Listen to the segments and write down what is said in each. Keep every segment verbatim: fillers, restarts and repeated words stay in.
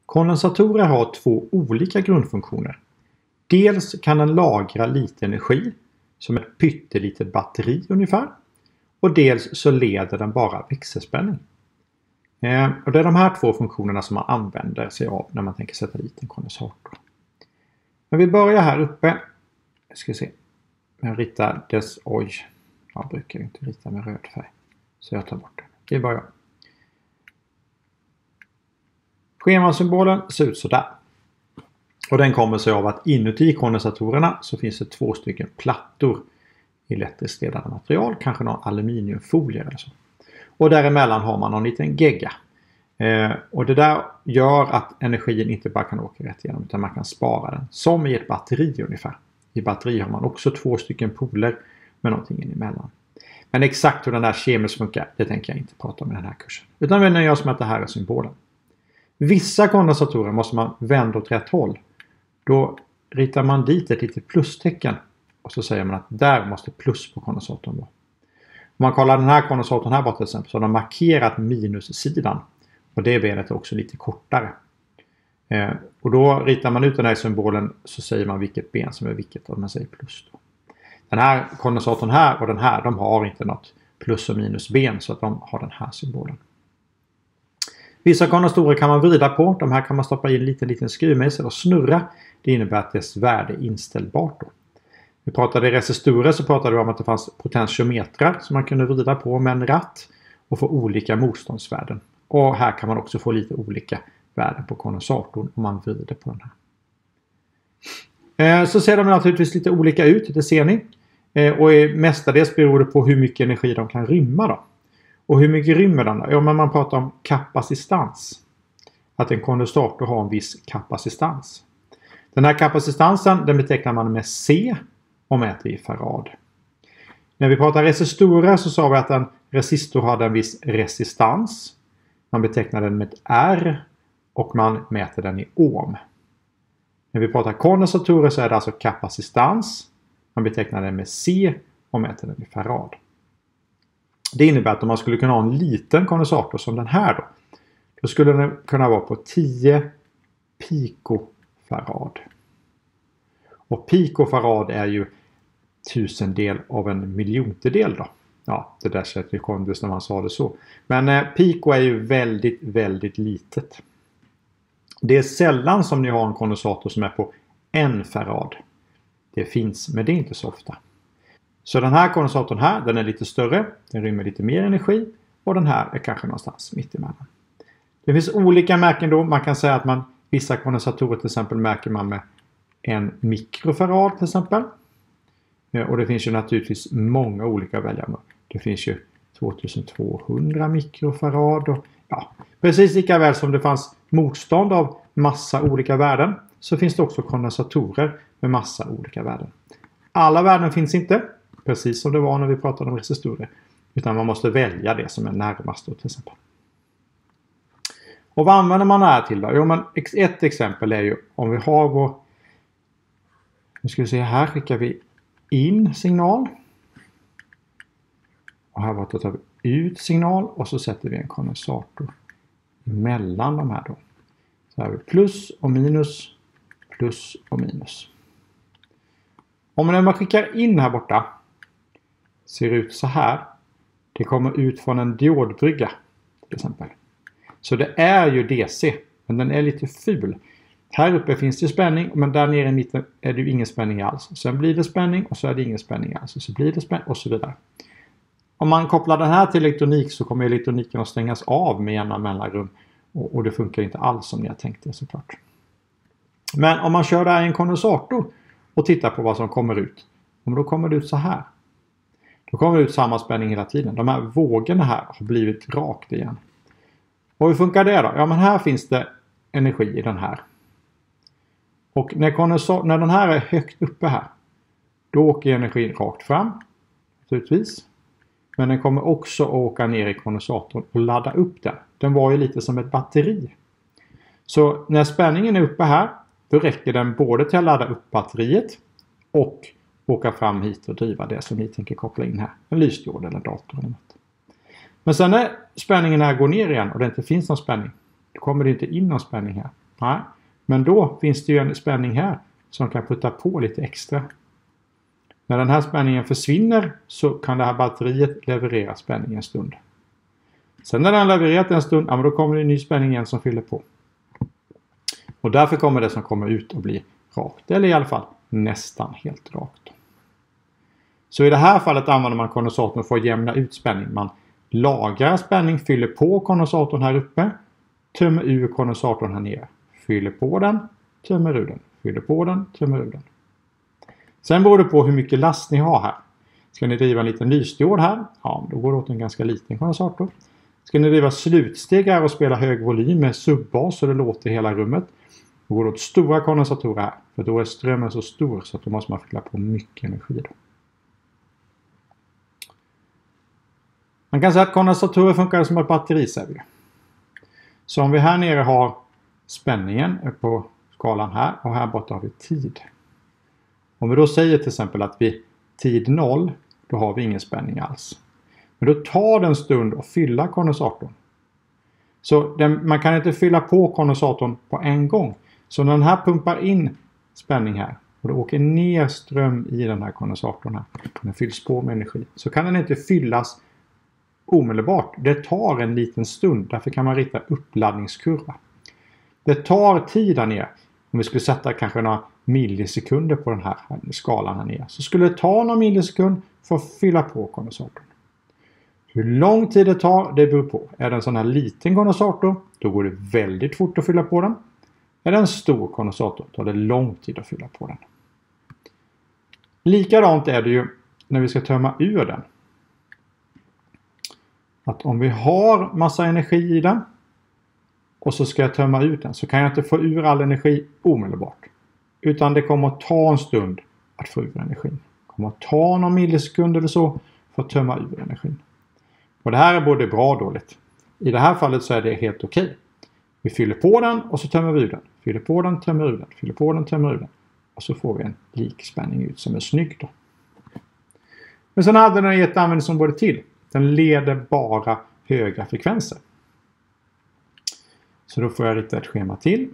Kondensatorer har två olika grundfunktioner. Dels kan den lagra lite energi, som ett pyttelitet batteri ungefär. Och dels så leder den bara växelspänning. Eh, och det är de här två funktionerna som man använder sig av när man tänker sätta dit en kondensator. Men vi börjar här uppe. Jag ska se. Jag ritar dess... Oj. Jag brukar inte rita med röd färg. Så jag tar bort den. Vi börjar. Schemasymbolen ser ut så där. Och den kommer sig av att inuti kondensatorerna så finns det två stycken plattor i elektriskt ledande material. Kanske någon aluminiumfolie eller så. Och däremellan har man någon liten gegga. Eh, och det där gör att energin inte bara kan åka rätt igenom utan man kan spara den. Som i ett batteri ungefär. I batteri har man också två stycken poler med någonting emellan. Men exakt hur den där kemiskt funkar, det tänker jag inte prata om i den här kursen. Utan vi nöjer oss med att det här är symbolen. Vissa kondensatorer måste man vända åt rätt håll. Då ritar man dit ett litet plustecken. Och så säger man att där måste plus på kondensatorn vara. Om man kollar den här kondensatorn här borta till exempel så har de markerat minussidan. Och det benet är också lite kortare. Eh, och då ritar man ut den här symbolen så säger man vilket ben som är vilket och man säger plus då. Den här kondensatorn här och den här, de har inte något plus och minusben så att de har den här symbolen. Vissa kondensatorer kan man vrida på. De här kan man stoppa i en liten liten skruvmejsel och snurra. Det innebär att dess värde är inställbart då. Vi pratade i resistorer så pratade vi om att det fanns potentiometrar som man kunde vrida på med en ratt och få olika motståndsvärden. Och här kan man också få lite olika värden på kondensatorn om man vrider på den här. Så ser de naturligtvis lite olika ut, det ser ni. Och mestadels beror det på hur mycket energi de kan rymma då. Och hur mycket rymmer den då? Ja, men man pratar om kapacitans. Att en kondensator har en viss kapacitans. Den här kapacitansen den betecknar man med C och mäter i farad. När vi pratar resistorer så sa vi att en resistor hade en viss resistans. Man betecknar den med R och man mäter den i ohm. När vi pratar kondensatorer så är det alltså kapacitans. Man betecknar den med C och mäter den i farad. Det innebär att om man skulle kunna ha en liten kondensator som den här då. Då skulle den kunna vara på tio pikofarad. Och pikofarad är ju tusendel av en miljontedel då. Ja, det där sättet kom just när man sa det så. Men eh, piko är ju väldigt, väldigt litet. Det är sällan som ni har en kondensator som är på en farad. Det finns, men det är inte så ofta. Så den här kondensatorn här, den är lite större. Den rymmer lite mer energi. Och den här är kanske någonstans mitt emellan. Det finns olika märken då. Man kan säga att man vissa kondensatorer till exempel märker man med en mikrofarad till exempel. Och det finns ju naturligtvis många olika att välja med. Det finns ju tvåtusentvåhundra mikrofarad. Och, ja, precis lika väl som det fanns motstånd av massa olika värden. Så finns det också kondensatorer med massa olika värden. Alla värden finns inte. Precis som det var när vi pratade om resistorer. Utan man måste välja det som är närmast då, till exempel. Och vad använder man det här till då? Jo, men ett exempel är ju om vi har vår... Nu ska vi se, här skickar vi in signal. Och här borta tar vi ut signal och så sätter vi en kondensator mellan de här då. Så här har vi plus och minus, plus och minus. Om när man skickar in här borta ser ut så här. Det kommer ut från en diodbrygga till exempel. Så det är ju D C, men den är lite ful. Här uppe finns det spänning, men där nere i mitten är det ju ingen spänning alls. Sen blir det spänning och så är det ingen spänning alls. Och så blir det spänning och så vidare. Om man kopplar den här till elektronik så kommer elektroniken att stängas av med jämna mellanrum. Och, och det funkar inte alls som ni har tänkt det såklart. Men om man kör det här i en kondensator och tittar på vad som kommer ut. Då kommer det ut så här. Då kommer det ut samma spänning hela tiden. De här vågorna här har blivit rakt igen. Och hur funkar det då? Ja, men här finns det energi i den här. Och när, kondensat- när den här är högt uppe här. Då åker energin rakt fram. Naturligtvis. Men den kommer också att åka ner i kondensatorn och ladda upp den. Den var ju lite som ett batteri. Så när spänningen är uppe här. Då räcker den både till att ladda upp batteriet. Och åka fram hit och driva det som ni tänker koppla in här. En lysdiod eller en dator eller något. Men sen när spänningen här går ner igen och det inte finns någon spänning. Då kommer det inte in någon spänning här. Nej. Men då finns det ju en spänning här som kan putta på lite extra. När den här spänningen försvinner så kan det här batteriet leverera spänning en stund. Sen när den har levererat en stund, ja, men då kommer det en ny spänning igen som fyller på. Och därför kommer det som kommer ut att bli rakt. Eller i alla fall nästan helt rakt. Så i det här fallet använder man kondensatorn för att jämna ut spänning. Man lagrar spänning, fyller på kondensatorn här uppe. Tömmer ur kondensatorn här nere. Fyller på den, tömmer ur den. Fyller på den, tömmer ur den. Sen beror det på hur mycket last ni har här. Ska ni driva en liten lysdiod här? Ja, då går det åt en ganska liten kondensator. Ska ni driva slutsteg här och spela hög volym med subbas så det låter i hela rummet? Då går det åt stora kondensatorer här. För då är strömmen så stor så att då måste man fylla på mycket energi då. Man kan säga att kondensatorer funkar som ett batterisäljare. Så om vi här nere har spänningen på skalan här och här borta har vi tid. Om vi då säger till exempel att vid tid noll, då har vi ingen spänning alls. Men då tar det en stund att fylla kondensatorn. Så den, man kan inte fylla på kondensatorn på en gång. Så när den här pumpar in spänning här och det åker ner ström i den här kondensatorn här. Den fylls på med energi. Så kan den inte fyllas omedelbart. Det tar en liten stund. Därför kan man rita uppladdningskurva. Det tar tid där nere. Om vi skulle sätta kanske några millisekunder på den här skalan här nere. Så skulle det ta några millisekund för att fylla på kondensatorn. Hur lång tid det tar, det beror på. Är det en sån här liten kondensator, då går det väldigt fort att fylla på den. Är det en stor kondensator, då tar det lång tid att fylla på den. Likadant är det ju när vi ska tömma ur den. Att om vi har massa energi i den och så ska jag tömma ut den, så kan jag inte få ur all energi omedelbart. Utan det kommer att ta en stund att få ur energin. Det kommer att ta några millisekunder eller så för att tömma ur energin. Och det här är både bra och dåligt. I det här fallet så är det helt okej. Vi fyller på den och så tömmer vi ur den. Fyller på den, tömmer ur den. Fyller på den, tömmer ur den. Och så får vi en likspänning ut som är snygg då. Men sen hade den ett användningsområde till. Den leder bara höga frekvenser. Så då får jag rita ett schema till.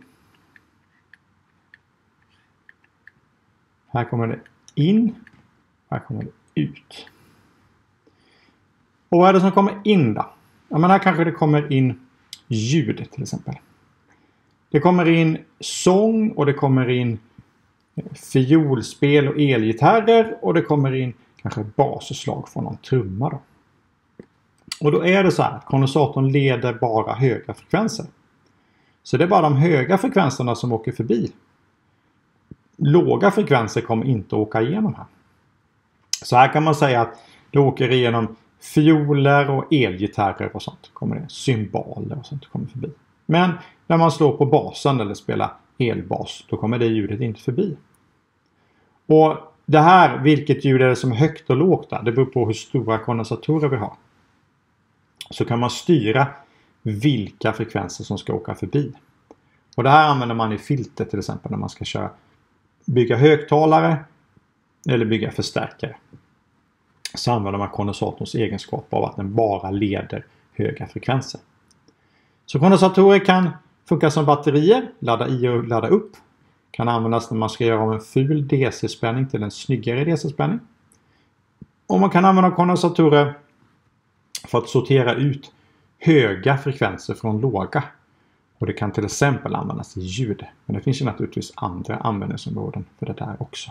Här kommer det in. Här kommer det ut. Och vad är det som kommer in då? Ja, men här kanske det kommer in ljud till exempel. Det kommer in sång och det kommer in fiolspel och elgitarrer. Och det kommer in kanske basslag från någon trumma då. Och då är det så här att kondensatorn leder bara höga frekvenser. Så det är bara de höga frekvenserna som åker förbi. Låga frekvenser kommer inte att åka igenom här. Så här kan man säga att det åker igenom fioler och elgitarrer och sånt. Kommer det cymbaler och sånt kommer förbi. Men när man slår på basen eller spelar elbas, då kommer det ljudet inte förbi. Och det här, vilket ljud är det som är högt och lågt där? Det beror på hur stora kondensatorer vi har. Så kan man styra vilka frekvenser som ska åka förbi. Och det här använder man i filter till exempel när man ska köra, bygga högtalare eller bygga förstärkare. Så använder man kondensatorns egenskap av att den bara leder höga frekvenser. Så kondensatorer kan funka som batterier, ladda i och ladda upp. Kan användas när man ska göra om en ful D C-spänning till en snyggare D C-spänning. Och man kan använda kondensatorer för att sortera ut höga frekvenser från låga. Och det kan till exempel användas i ljud. Men det finns ju naturligtvis andra användningsområden för det där också.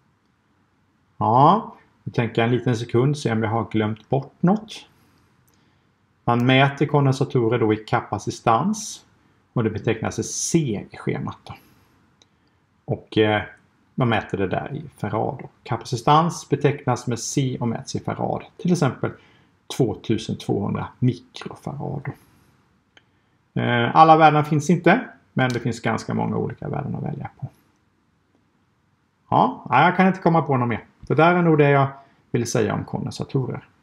Ja, jag tänker en liten sekund se om jag har glömt bort något. Man mäter kondensatorer då i kapacitans. Och det betecknas C i schemat då. Och eh, man mäter det där i farad då. Kapacitans betecknas med C och mäts i farad. Till exempel tvåtusentvåhundra mikrofarad då. Alla värden finns inte, men det finns ganska många olika värden att välja på. Ja, jag kan inte komma på något mer. Det där är nog det jag vill säga om kondensatorer.